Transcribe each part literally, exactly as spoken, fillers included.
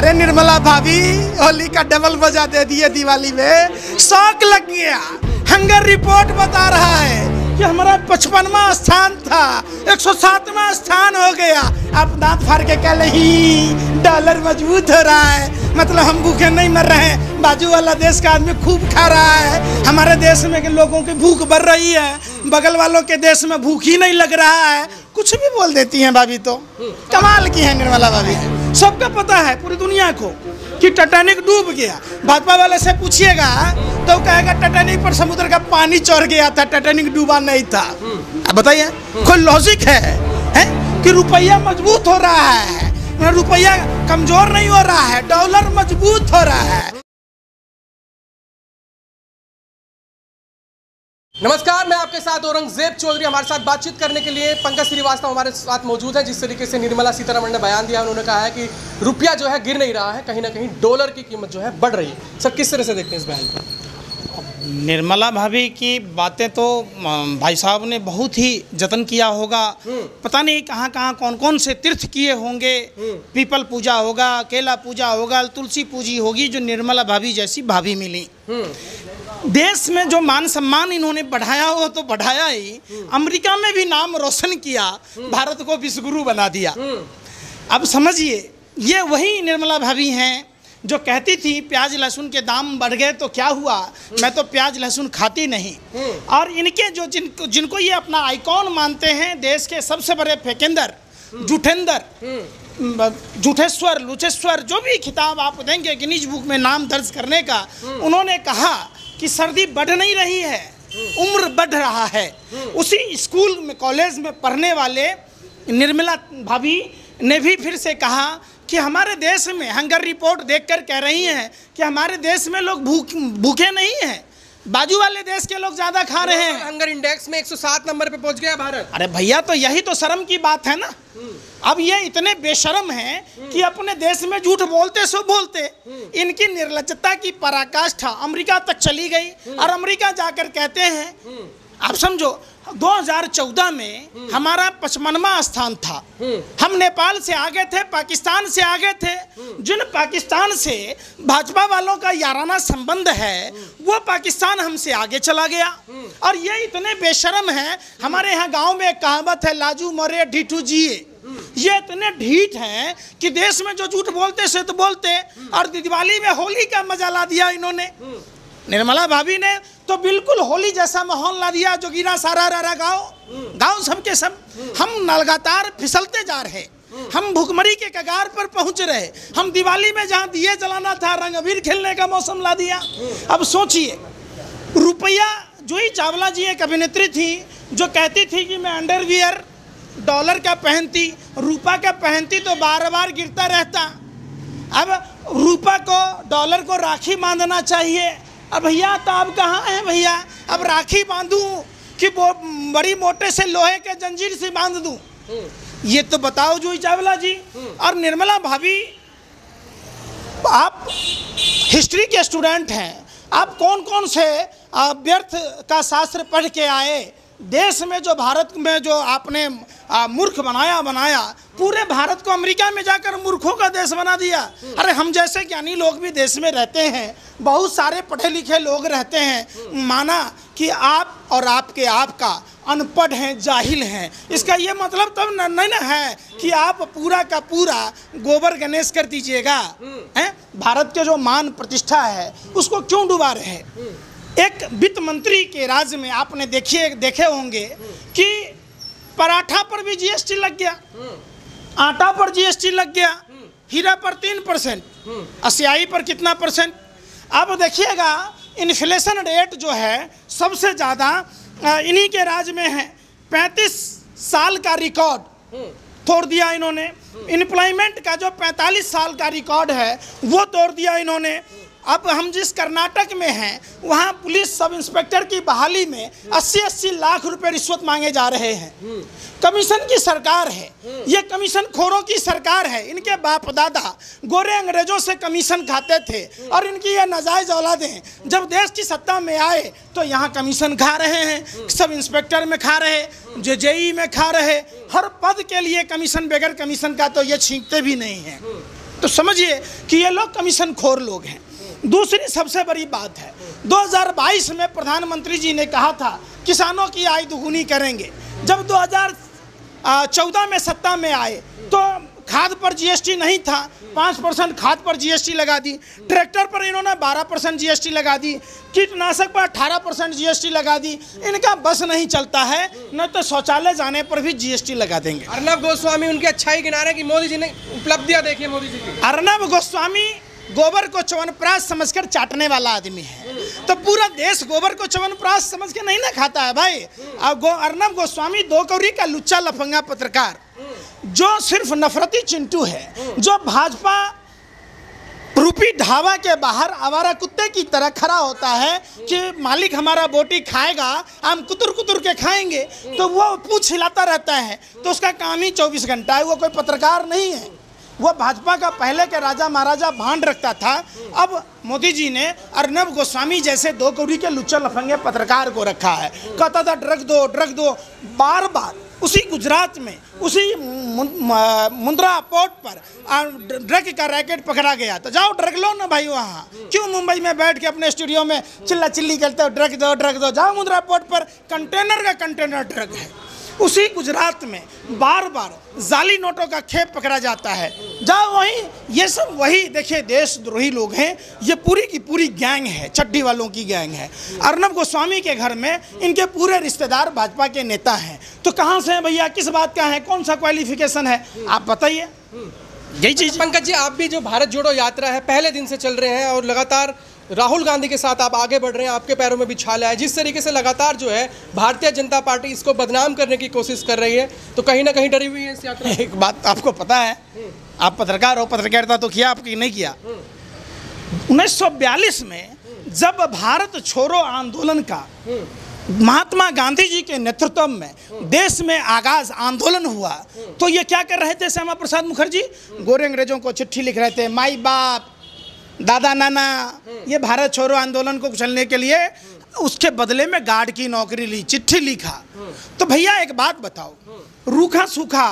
अरे निर्मला भाभी होली का डबल बजा दे दिए दिवाली में, शौक लग गया। हंगर रिपोर्ट बता रहा है कि हमारा पचपनवा स्थान था एक सौ सातवां स्थान हो गया। आप दांत फाड़ के कह ही डॉलर मजबूत हो रहा है, मतलब हम भूखे नहीं मर रहे हैं, बाजू वाला देश का आदमी खूब खा रहा है। हमारे देश में के लोगों की भूख बढ़ रही है, बगल वालों के देश में भूख ही नहीं लग रहा है। कुछ भी बोल देती हैं भाभी, तो कमाल की है निर्मला भाभी। सबका पता है पूरी दुनिया को कि टाइटैनिक डूब गया। भाजपा वाले से पूछिएगा तो कहेगा टाइटैनिक पर समुद्र का पानी चढ़ गया था, टाइटैनिक डूबा नहीं था। अब बताइए कोई लॉजिक है, है कि रुपया मजबूत हो रहा है, रुपया कमजोर नहीं हो रहा है, डॉलर मजबूत हो रहा है। नमस्कार, मैं आपके साथ औरंगजेब चौधरी। हमारे साथ बातचीत करने के लिए पंकज श्रीवास्तव हमारे साथ मौजूद है। जिस तरीके से निर्मला सीतारमण ने बयान दिया, उन्होंने कहा है कि रुपया जो है गिर नहीं रहा है, कहीं ना कहीं डॉलर की कीमत जो है बढ़ रही है। सर, किस तरह से देखते हैं इस बयान को? निर्मला भाभी की बातें तो भाई साहब ने बहुत ही जतन किया होगा। पता नहीं कहाँ कहाँ कौन कौन से तीर्थ किए होंगे। पीपल पूजा होगा, केला पूजा होगा, तुलसी पूजी होगी, जो निर्मला भाभी जैसी भाभी मिली। देश में जो मान सम्मान इन्होंने बढ़ाया हो तो बढ़ाया ही, अमेरिका में भी नाम रोशन किया, भारत को विश्वगुरु बना दिया। अब समझिए, ये वही निर्मला भाभी हैं जो कहती थी प्याज लहसुन के दाम बढ़ गए तो क्या हुआ, मैं तो प्याज लहसुन खाती नहीं। और इनके जो जिनको जिनको ये अपना आइकॉन मानते हैं, देश के सबसे बड़े फेकेंदर, जुठेंदर, जुठेश्वर, लुचेश्वर, जो भी खिताब आप देंगे गिनीज बुक में नाम दर्ज करने का, उन्होंने कहा कि सर्दी बढ़ नहीं रही है, उम्र बढ़ रहा है। उसी स्कूल में, कॉलेज में पढ़ने वाले निर्मला भाभी ने भी फिर से कहा कि हमारे देश में, हंगर रिपोर्ट देखकर कह रही हैं कि हमारे देश में लोग भूख भूखे नहीं हैं, बाजू वाले देश के लोग ज़्यादा खा रहे हैं। हंगर इंडेक्स में एक सौ सात नंबर पे पहुंच गया भारत। अरे भैया, तो यही तो शर्म की बात है ना। अब ये इतने बेशर्म हैं कि अपने देश में झूठ बोलते सो बोलते, इनकी निर्लज्जता की पराकाष्ठा अमेरिका तक चली गई। और अमेरिका जाकर कहते हैं, आप समझो दो हज़ार चौदह में हमारा पचपनवा स्थान था। हम नेपाल से आगे थे, पाकिस्तान से आगे थे। जिन पाकिस्तान से भाजपा वालों का याराना संबंध है, वो पाकिस्तान हमसे आगे चला गया। और ये इतने बेशर्म हैं, हमारे यहाँ गांव में एक कहावत है, लाजू मरे ढीठू जिए। ये इतने ढीठ हैं कि देश में जो झूठ बोलते से तो बोलते, और दिवाली में होली का मजा ला दिया इन्होंने। निर्मला भाभी ने तो बिल्कुल होली जैसा माहौल ला दिया, जो गिरा सारा रहा गाँव गाँव सबके सब। हम लगातार फिसलते जा रहे, हम भुखमरी के कगार पर पहुंच रहे। हम दिवाली में जहां दिए जलाना था, रंग अबीर खेलने का मौसम ला दिया। अब सोचिए, रुपया, जूही चावला जी एक अभिनेत्री थी जो कहती थी कि मैं अंडरवियर डॉलर का पहनती, रूपा का पहनती तो बार बार गिरता रहता। अब रूपा को, डॉलर को राखी बांधना चाहिए। अब भैया, तो अब कहाँ हैं भैया? अब राखी बांधूं कि वो बड़ी मोटे से लोहे के जंजीर से बांध दूं? ये तो बताओ जूही चावला जी। और निर्मला भाभी, आप हिस्ट्री के स्टूडेंट हैं, आप कौन कौन से व्यर्थ का शास्त्र पढ़ के आए? देश में जो, भारत में जो आपने मूर्ख बनाया बनाया पूरे भारत को अमेरिका में जाकर मूर्खों का देश बना दिया। अरे हम जैसे ज्ञानी लोग भी देश में रहते हैं, बहुत सारे पढ़े लिखे लोग रहते हैं। माना कि आप और आपके आपका अनपढ़ हैं, जाहिल हैं, इसका ये मतलब तब न, नहीं ना है कि आप पूरा का पूरा गोबर गणेश कर दीजिएगा। हैं, भारत के जो मान प्रतिष्ठा है उसको क्यों डुबा रहे हैं? एक वित्त मंत्री के राज्य में आपने देखिए देखे होंगे कि पराठा पर भी जीएसटी लग गया, आटा पर जीएसटी लग गया, हीरा पर तीन परसेंट, स्याही पर कितना परसेंट। अब देखिएगा, इन्फ्लेशन रेट जो है सबसे ज़्यादा इन्हीं के राज्य में है। पैंतीस साल का रिकॉर्ड तोड़ दिया इन्होंने। एम्प्लॉयमेंट का जो पैंतालीस साल का रिकॉर्ड है वो तोड़ दिया इन्होंने। अब हम जिस कर्नाटक में हैं, वहाँ पुलिस सब इंस्पेक्टर की बहाली में अस्सी अस्सी लाख रुपए रिश्वत मांगे जा रहे हैं। कमीशन की सरकार है, ये कमीशन खोरों की सरकार है। इनके बाप दादा गोरे अंग्रेजों से कमीशन खाते थे और इनकी ये नाजायज औलादें जब देश की सत्ता में आए तो यहाँ कमीशन खा रहे हैं। सब इंस्पेक्टर में खा रहे, जे जेई में खा रहे, हर पद के लिए कमीशन, बगैर कमीशन का तो ये छींकते भी नहीं हैं। तो समझिए कि ये लोग कमीशन खोर लोग हैं। दूसरी सबसे बड़ी बात है, दो हज़ार बाईस में प्रधानमंत्री जी ने कहा था किसानों की आय दुगुनी करेंगे। जब दो हज़ार चौदह में सत्ता में आए तो खाद पर जीएसटी नहीं था, पाँच परसेंट खाद पर जीएसटी लगा दी, ट्रैक्टर पर इन्होंने बारह परसेंट जीएसटी लगा दी, कीटनाशक पर अठारह परसेंट जीएसटी लगा दी। इनका बस नहीं चलता है, न तो शौचालय जाने पर भी जीएसटी लगा देंगे। अर्नब गोस्वामी उनकी अच्छाई गिना रहे हैं कि मोदी जी ने उपलब्धियां देखी मोदी जी की। अर्नब गोस्वामी गोबर को च्यवनप्राश समझकर चाटने वाला आदमी है, तो पूरा देश गोबर को च्यवनप्राश समझ के नहीं ना खाता है भाई। अब गो अर्नब गोस्वामी दो कौड़ी का लुच्चा लफंगा पत्रकार जो सिर्फ नफरती चिंटू है, जो भाजपा रूपी ढाबा के बाहर आवारा कुत्ते की तरह खड़ा होता है कि मालिक हमारा बोटी खाएगा, हम कुतुर कुतुर के खाएंगे, तो वो पूछ हिलाता रहता है। तो उसका काम ही चौबीस घंटा है, वो कोई पत्रकार नहीं है। वो भाजपा का पहले के राजा महाराजा भांड रखता था। अब मोदी जी ने अर्नब गोस्वामी जैसे दो कौड़ी के लुच्चा लफंगे पत्रकार को रखा है। कहता था ड्रग दो ड्रग दो, बार बार उसी गुजरात में उसी मुंद्रा पोर्ट पर ड्रग का रैकेट पकड़ा गया। तो जाओ ड्रग लो ना भाई, वहाँ क्यों मुंबई में बैठ के अपने स्टूडियो में चिल्ला चिल्ली करते हो ड्रग दो ड्रग दो। जाओ मुंद्रा पोर्ट पर कंटेनर का कंटेनर ड्रग है। उसी गुजरात में बार बार जाली नोटों का खेप पकड़ा जाता है। जाओ वहीं, ये सब वही देखिए देशद्रोही लोग हैं। ये पूरी की पूरी गैंग है, चड्डी वालों की गैंग है। अर्नब गोस्वामी के घर में इनके पूरे रिश्तेदार भाजपा के नेता हैं। तो कहाँ से हैं भैया, किस बात का है, कौन सा क्वालिफिकेशन है, आप बताइए। यही चीज़। पंकज जी, आप भी जो भारत जोड़ो यात्रा है पहले दिन से चल रहे हैं और लगातार राहुल गांधी के साथ आप आगे बढ़ रहे हैं, आपके पैरों में भी छाला है। जिस तरीके से लगातार जो है भारतीय जनता पार्टी इसको बदनाम करने की कोशिश कर रही है, तो कहीं ना कहीं डरी हुई है इस यात्रा। एक बात आपको पता है, आप पत्रकार हो, पत्रकारिता तो किया आपकी नहीं किया। उन्नीस सौ बयालीस में जब भारत छोड़ो आंदोलन का महात्मा गांधी जी के नेतृत्व में देश में आगाज आंदोलन हुआ, तो ये क्या कर रहे थे श्यामा प्रसाद मुखर्जी? गोरे अंग्रेजों को चिट्ठी लिख रहे थे, माई बाप दादा नाना, ये भारत छोड़ो आंदोलन को कुचलने के लिए। उसके बदले में गार्ड की नौकरी ली, चिट्ठी लिखा। तो भैया एक बात बताओ, रूखा सूखा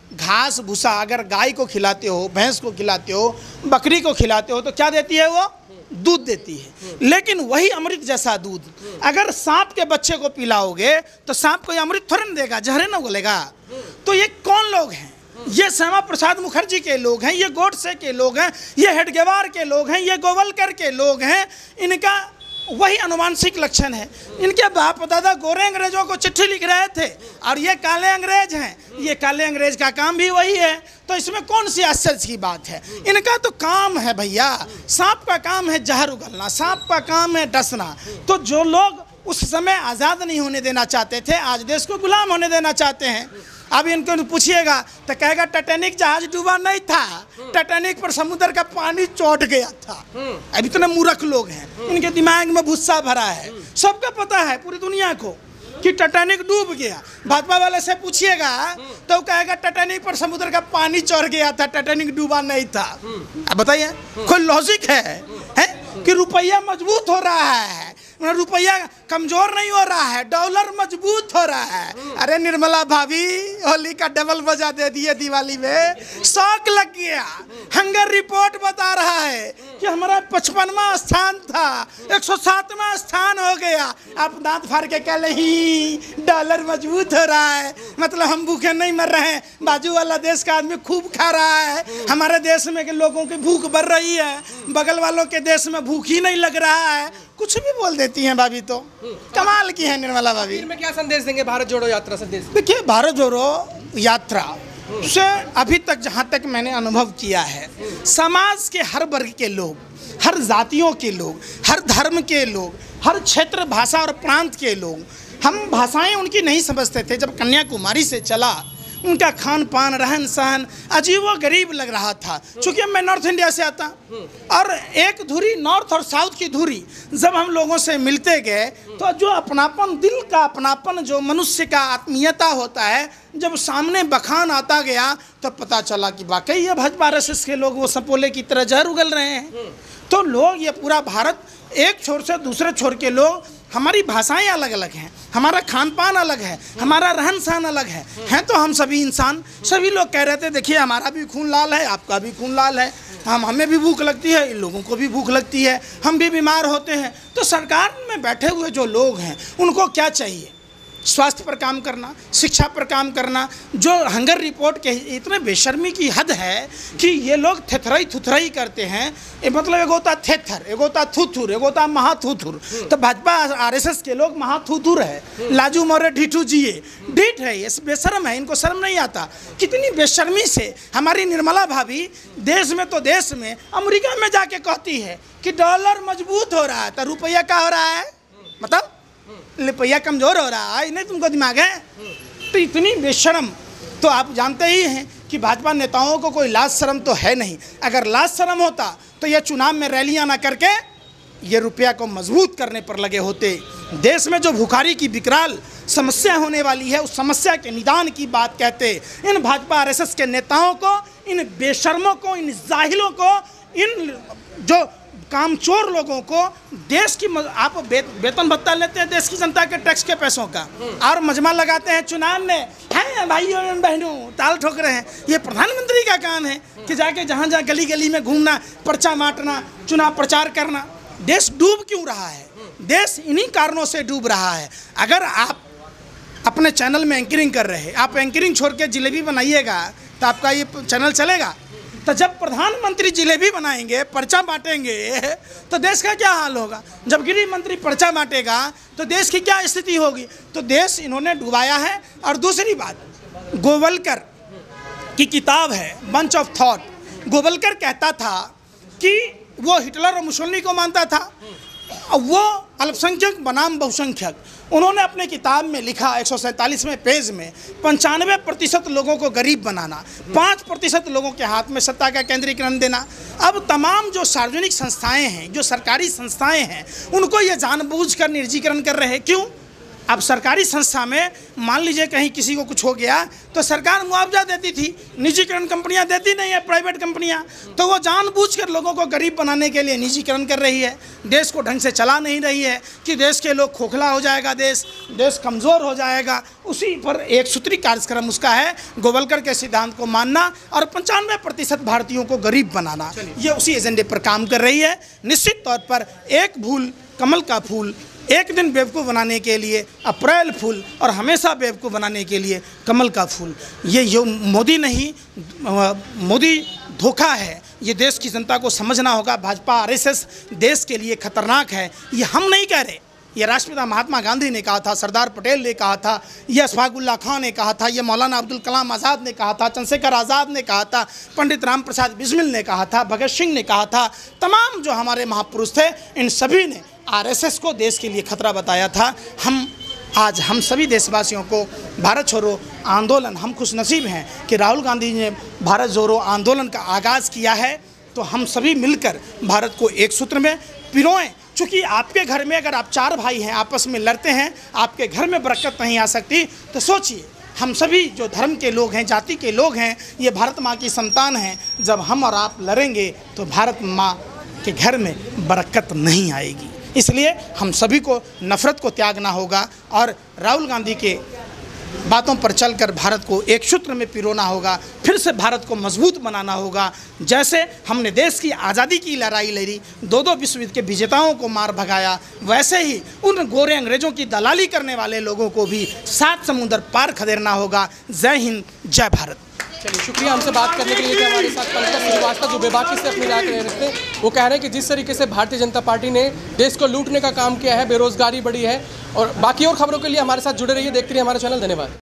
घास भूसा अगर गाय को खिलाते हो, भैंस को खिलाते हो, बकरी को खिलाते हो, तो क्या देती है वो? दूध देती है। लेकिन वही अमृत जैसा दूध अगर सांप के बच्चे को पिलाओगे तो सांप को अमृत थोड़ा देगा, जहरे ना बोलेगा। तो ये कौन लोग हैं? ये श्यामा प्रसाद मुखर्जी के लोग हैं, ये गोडसे के लोग हैं, ये हेडगेवार के लोग हैं, ये गोवलकर के लोग हैं। इनका वही अनुवांशिक लक्षण है। इनके बाप दादा गोरे अंग्रेजों को चिट्ठी लिख रहे थे और ये काले अंग्रेज हैं। ये काले अंग्रेज का काम भी वही है, तो इसमें कौन सी आश्चर्य की बात है? इनका तो काम है भैया, सांप का काम है जहर उगलना, सांप का काम है डसना। तो जो लोग उस समय आज़ाद नहीं होने देना चाहते थे, आज देश को गुलाम होने देना चाहते हैं। अब इनको पूछिएगा तो कहेगा टाइटैनिक जहाज डूबा नहीं था, टाइटैनिक पर समुद्र का पानी चौट गया था। अब इतने मूर्ख लोग हैं, इनके दिमाग में भुस्सा भरा है। सबको पता है पूरी दुनिया को कि टाइटैनिक डूब गया। भाजपा वाले से पूछिएगा तो कहेगा टाइटैनिक पर समुद्र का पानी चढ़ गया था, टाइटैनिक डूबा नहीं था। अब बताइए, कोई लॉजिक है, है कि रुपया मजबूत हो रहा है, रुपया कमजोर नहीं हो रहा है, डॉलर मजबूत हो रहा है। अरे निर्मला भाभी होली का डबल बजा दे दिए दिवाली में, शौक लग गया। हंगर रिपोर्ट बता रहा है कि हमारा पचपनवा स्थान था, एक सौ सातवां स्थान हो गया। आप दांत फाड़ के कह ही डॉलर मजबूत हो रहा है, मतलब हम भूखे नहीं मर रहे हैं, बाजू वाला देश का आदमी खूब खा रहा है। हमारे देश में के लोगों की भूख बढ़ रही है, बगल वालों के देश में भूख ही नहीं लग रहा है। कुछ भी बोल देती हैं भाभी, तो कमाल की है निर्मला भाभी। में क्या संदेश देंगे भारत जोड़ो यात्रा संदेश? देखिए, भारत जोड़ो यात्रा से अभी तक जहाँ तक मैंने अनुभव किया है, समाज के हर वर्ग के लोग, हर जातियों के लोग, हर धर्म के लोग, हर क्षेत्र भाषा और प्रांत के लोग, हम भाषाएं उनकी नहीं समझते थे। जब कन्याकुमारी से चला, उनका खान पान रहन सहन अजीबो गरीब लग रहा था। चूँकि मैं नॉर्थ इंडिया से आता और एक धुरी नॉर्थ और साउथ की धुरी जब हम लोगों से मिलते गए, तो जो अपनापन, दिल का अपनापन, जो मनुष्य का आत्मीयता होता है, जब सामने बखान आता गया तो पता चला कि वाकई ये भाजपा आर एस एस के लोग वो सपोले की तरह जहर उगल रहे हैं। तो लोग, ये पूरा भारत एक छोर से दूसरे छोर के लोग, हमारी भाषाएं अलग अलग हैं, हमारा खान पान अलग है, हमारा रहन सहन अलग है, हैं तो हम सभी इंसान। सभी लोग कह रहे थे देखिए हमारा भी खून लाल है, आपका भी खून लाल है, हम हमें भी भूख लगती है, इन लोगों को भी भूख लगती है, हम भी बीमार होते हैं। तो सरकार में बैठे हुए जो लोग हैं उनको क्या चाहिए? स्वास्थ्य पर काम करना, शिक्षा पर काम करना। जो हंगर रिपोर्ट के इतने बेशर्मी की हद है कि ये लोग थेथराई थुथराई करते हैं। ये मतलब एक होता थेथर, एक होता थुथुर, एक होता महाथुथुर। तो भाजपा आरएसएस के लोग महाथुथुर है। लाजू मौर्य ढीठू जिए, ढीठ है, ये बेशर्म है, इनको शर्म नहीं आता। कितनी बेशर्मी से हमारी निर्मला भाभी देश में तो देश में अमेरिका में जाके कहती है कि डॉलर मजबूत हो रहा है, तो रुपया क्या हो रहा है? मतलब रुपया कमज़ोर हो रहा है, नहीं तुमको दिमाग है? तो इतनी बेशर्म। तो आप जानते ही हैं कि भाजपा नेताओं को कोई लाज शर्म तो है नहीं। अगर लाज शर्म होता तो ये चुनाव में रैलियां ना करके ये रुपया को मजबूत करने पर लगे होते। देश में जो भुखारी की विकराल समस्या होने वाली है, उस समस्या के निदान की बात कहते। इन भाजपा आरएसएस के नेताओं को, इन बेशर्मों को, इन जाहिलों को, इन जो कामचोर लोगों को देश की आप बे, वेतन भत्ता लेते हैं देश की जनता के टैक्स के पैसों का, और मजमा लगाते हैं चुनाव में, हैं भाइयों एवं बहनों, ताल ठोक रहे हैं। ये प्रधानमंत्री का काम है कि जाके जहाँ जहाँ गली गली में घूमना, पर्चा बांटना, चुनाव प्रचार करना। देश डूब क्यों रहा है? देश इन्हीं कारणों से डूब रहा है। अगर आप अपने चैनल में एंकरिंग कर रहे हैं, आप एंकरिंग छोड़ के जिलेबी बनाइएगा तो आपका ये चैनल चलेगा? तो जब प्रधानमंत्री जिलेबी बनाएंगे, पर्चा बांटेंगे, तो देश का क्या हाल होगा? जब गृह मंत्री पर्चा बांटेगा तो देश की क्या स्थिति होगी? तो देश इन्होंने डुबाया है। और दूसरी बात, गोवलकर की किताब है बंच ऑफ थॉट। गोवलकर कहता था कि वो हिटलर और मुसोलिनी को मानता था, और वो अल्पसंख्यक बनाम बहुसंख्यक। उन्होंने अपने किताब में लिखा एक सौ सैंतालीसवें पेज में, पंचानवे प्रतिशत लोगों को गरीब बनाना, पाँच प्रतिशत लोगों के हाथ में सत्ता का केंद्रीकरण देना। अब तमाम जो सार्वजनिक संस्थाएं हैं, जो सरकारी संस्थाएं हैं, उनको ये जानबूझकर निजीकरण कर रहे हैं। क्यों? अब सरकारी संस्था में मान लीजिए कहीं किसी को कुछ हो गया तो सरकार मुआवजा देती थी, निजीकरण कंपनियां देती नहीं है, प्राइवेट कंपनियां। तो वो जानबूझकर लोगों को गरीब बनाने के लिए निजीकरण कर रही है, देश को ढंग से चला नहीं रही है कि देश के लोग खोखला हो जाएगा, देश देश कमज़ोर हो जाएगा। उसी पर एक सूत्री कार्यक्रम उसका है, गोवलकर के सिद्धांत को मानना और पंचानवे प्रतिशत भारतीयों को गरीब बनाना। ये उसी एजेंडे पर काम कर रही है। निश्चित तौर पर एक भूल कमल का फूल, एक दिन बेवकूफ़ बनाने के लिए अप्रैल फूल, और हमेशा बेवकूफ़ बनाने के लिए कमल का फूल। ये यो मोदी नहीं, मोदी धोखा है। ये देश की जनता को समझना होगा। भाजपा आरएसएस देश के लिए खतरनाक है। ये हम नहीं कह रहे, ये राष्ट्रपिता महात्मा गांधी ने कहा था, सरदार पटेल ने कहा था, ये अशफाकुल्लाह खान ने कहा था, ये मौलाना अब्दुल कलाम आज़ाद ने कहा था, चंद्रशेखर आज़ाद ने कहा था, पंडित राम प्रसाद बिस्मिल ने कहा था, भगत सिंह ने कहा था। तमाम जो हमारे महापुरुष थे, इन सभी ने आरएसएस को देश के लिए खतरा बताया था। हम आज हम सभी देशवासियों को भारत छोड़ो आंदोलन, हम खुशनसीब हैं कि राहुल गांधी ने भारत जोड़ो आंदोलन का आगाज़ किया है। तो हम सभी मिलकर भारत को एक सूत्र में पिरोएं। चूँकि आपके घर में अगर आप चार भाई हैं, आपस में लड़ते हैं, आपके घर में बरकत नहीं आ सकती। तो सोचिए, हम सभी जो धर्म के लोग हैं, जाति के लोग हैं, ये भारत माँ की संतान हैं। जब हम और आप लड़ेंगे तो भारत माँ के घर में बरकत नहीं आएगी। इसलिए हम सभी को नफ़रत को त्यागना होगा और राहुल गांधी के बातों पर चलकर भारत को एक सूत्र में पिरोना होगा। फिर से भारत को मजबूत बनाना होगा। जैसे हमने देश की आज़ादी की लड़ाई लड़ी, दो दो विश्व युद्ध के विजेताओं को मार भगाया, वैसे ही उन गोरे अंग्रेज़ों की दलाली करने वाले लोगों को भी सात समुंदर पार खदेड़ना होगा। जय हिंद, जय भारत। चलिए, शुक्रिया हमसे बात करने के लिए। कि हमारे साथ पंकज श्रीवास्तव जो बेबाकी से अपनी राय रह रहे थे, वो कह रहे हैं कि जिस तरीके से भारतीय जनता पार्टी ने देश को लूटने का काम किया है, बेरोजगारी बढ़ी है। और बाकी और खबरों के लिए हमारे साथ जुड़े रहिए, देखते रहिए हमारा चैनल। धन्यवाद।